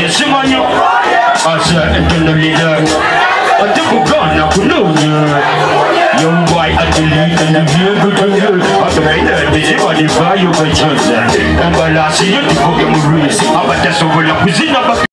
Simanyo. Asa eternal leader. Atukugana kununya. Young boy at the lead and the view good to you. After I learned this, you are the value of a chance. And by last year, you took a race. But that's over the cuisine.